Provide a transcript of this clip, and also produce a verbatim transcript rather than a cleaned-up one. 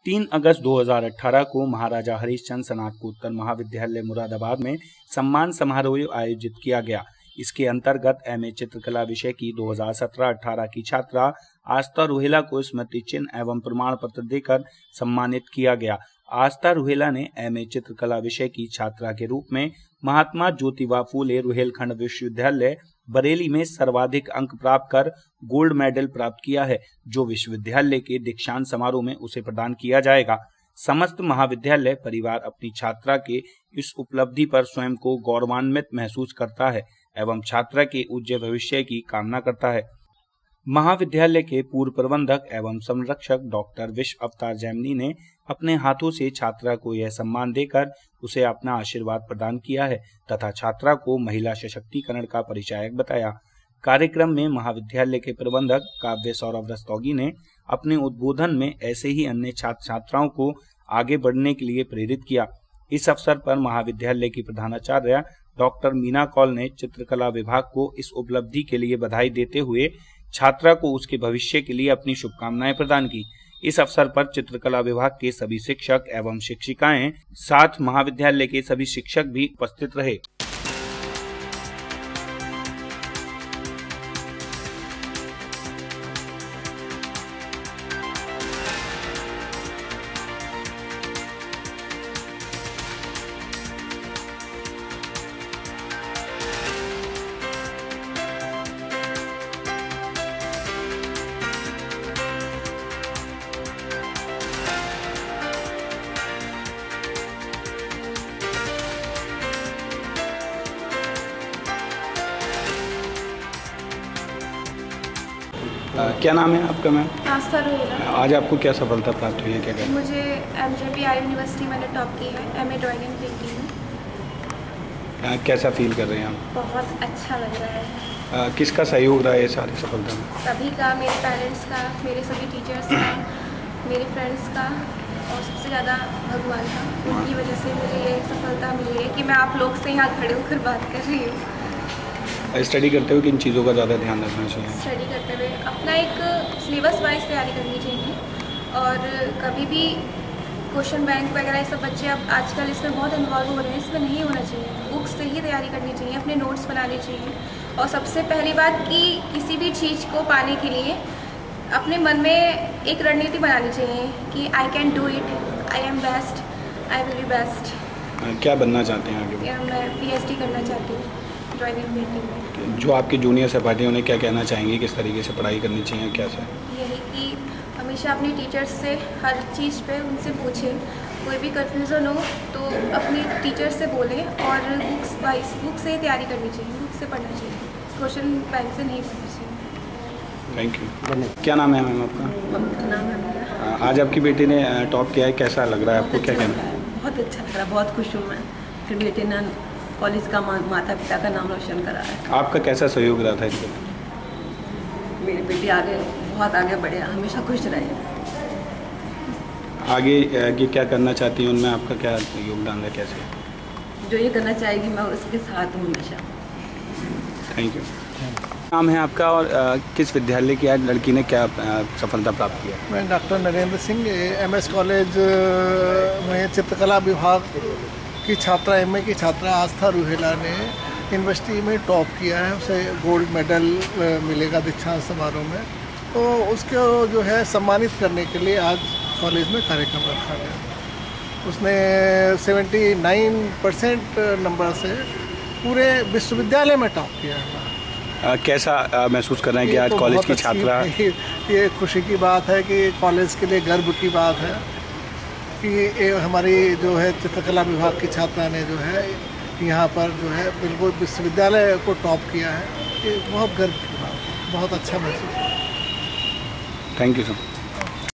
तीन अगस्त दो हज़ार अठारह को महाराजा हरिश्चंद्र स्नातकोत्तर महाविद्यालय मुरादाबाद में सम्मान समारोह आयोजित किया गया। इसके अंतर्गत एम ए चित्रकला विषय की दो हज़ार सत्रह अठारह की छात्रा आस्था रुहेला को स्मृति चिन्ह एवं प्रमाण पत्र देकर सम्मानित किया गया। आस्था रुहेला ने एम ए चित्रकला विषय की छात्रा के रूप में महात्मा ज्योतिबा फूले रुहेलखंड विश्वविद्यालय बरेली में सर्वाधिक अंक प्राप्त कर गोल्ड मेडल प्राप्त किया है, जो विश्वविद्यालय के दीक्षांत समारोह में उसे प्रदान किया जाएगा। समस्त महाविद्यालय परिवार अपनी छात्रा के इस उपलब्धि पर स्वयं को गौरवान्वित महसूस करता है एवं छात्रा के उज्जवल भविष्य की कामना करता है। महाविद्यालय के पूर्व प्रबंधक एवं संरक्षक डॉक्टर विश्व अवतार जैमिनी ने अपने हाथों से छात्रा को यह सम्मान देकर उसे अपना आशीर्वाद प्रदान किया है तथा छात्रा को महिला सशक्तिकरण का परिचायक बताया। कार्यक्रम में महाविद्यालय के प्रबंधक काव्य सौरभ रस्तोगी ने अपने उद्बोधन में ऐसे ही अन्य छात्र छात्राओं को आगे बढ़ने के लिए प्रेरित किया। इस अवसर पर महाविद्यालय की प्रधानाचार्य डॉक्टर मीना कौल ने चित्रकला विभाग को इस उपलब्धि के लिए बधाई देते हुए छात्रा को उसके भविष्य के लिए अपनी शुभकामनाएं प्रदान की। इस अवसर पर चित्रकला विभाग के सभी शिक्षक एवं शिक्षिकाएं साथ महाविद्यालय के सभी शिक्षक भी उपस्थित रहे। आ, क्या नाम है आपका मैम? आस्था रुहेला। आज आपको क्या सफलता प्राप्त हुई है, क्या कहना? मुझे M J P I university मैंने टॉप की है M A drawing and painting में। कैसा फील कर रहे हैं आप? बहुत अच्छा लग रहा है। आ, किसका सहयोग रहा है ये सारी सफलता में? सभी का, मेरे पेरेंट्स का, मेरे सभी टीचर्स का, मेरे फ्रेंड्स का और सबसे ज़्यादा भगवान का। उनकी वजह से मुझे ये सफलता मिली है कि मैं आप लोग से यहाँ खड़े होकर बात कर रही हूँ। स्टडी करते हुए किन चीज़ों का ज़्यादा ध्यान रखना चाहिए? स्टडी करते हुए अपना एक सिलेबस वाइज तैयारी करनी चाहिए और कभी भी क्वेश्चन बैंक वगैरह ये सब बच्चे अब आजकल इसमें बहुत इन्वॉल्व हो रहे हैं, इसमें नहीं होना चाहिए। बुक्स से ही तैयारी करनी चाहिए, अपने नोट्स बनाने चाहिए और सबसे पहली बात कि किसी भी चीज़ को पाने के लिए अपने मन में एक रणनीति बनानी चाहिए कि I can do it, I am best, I will be best. क्या बनना चाहते हैं आगे? मैं पी एच डी करना चाहती हूँ ड्राइंग एंड पेंटिंग में। जो आपके जूनियर सहपाठी उन्हें क्या कहना चाहेंगे, किस तरीके से पढ़ाई करनी चाहिए, क्या से? यही कि हमेशा अपने टीचर्स से हर चीज़ पे उनसे पूछें, कोई भी कन्फ्यूज़न हो तो अपने टीचर्स से बोलें और बुक्स वाइज बुक से तैयारी करनी चाहिए, बुक से पढ़ना चाहिए, क्वेश्चन बैंक से नहीं पढ़ना चाहिए। Thank you. क्या नाम है मैम आपका? नाम है। आज आपकी बेटी ने टॉप किया है, कैसा लग रहा है आपको, क्या कहना है? बहुत अच्छा लग रहा है, बहुत खुश हूँ मैं। फिर बेटे ने कॉलेज का माता पिता का नाम रोशन करा है। आपका कैसा सहयोग रहा था इसमें? मेरी बेटी आगे बहुत आगे बढ़े, हमेशा खुश रहे। आगे आगे क्या करना चाहती हैं, उनमें आपका क्या योगदान है, कैसे? जो ये करना चाहेगी मैं उसके साथ हूँ हमेशा। Thank you. नाम है आपका और आ, किस विद्यालय की आज लड़की ने क्या आ, सफलता प्राप्त किया? मैं doctor Narendra Singh M S college में चित्रकला विभाग की छात्रा एम ए की छात्रा आस्था रुहेला ने यूनिवर्सिटी में टॉप किया है। उसे गोल्ड मेडल मिलेगा दीक्षांत समारोह में, तो उसको जो है सम्मानित करने के लिए आज कॉलेज में कार्यक्रम रखा गया। उसने उन्यासी परसेंट नंबर से पूरे विश्वविद्यालय में टॉप किया है। कैसा आ, महसूस कर रहे हैं कि आज कॉलेज की छात्रा? ये खुशी की बात है कि कॉलेज के लिए गर्व की बात है कि हमारी जो है चित्रकला विभाग की छात्रा ने जो है यहाँ पर जो है बिल्कुल विश्वविद्यालय को टॉप किया है। ये बहुत गर्व की बात है, बहुत अच्छा महसूस। Thank you sir.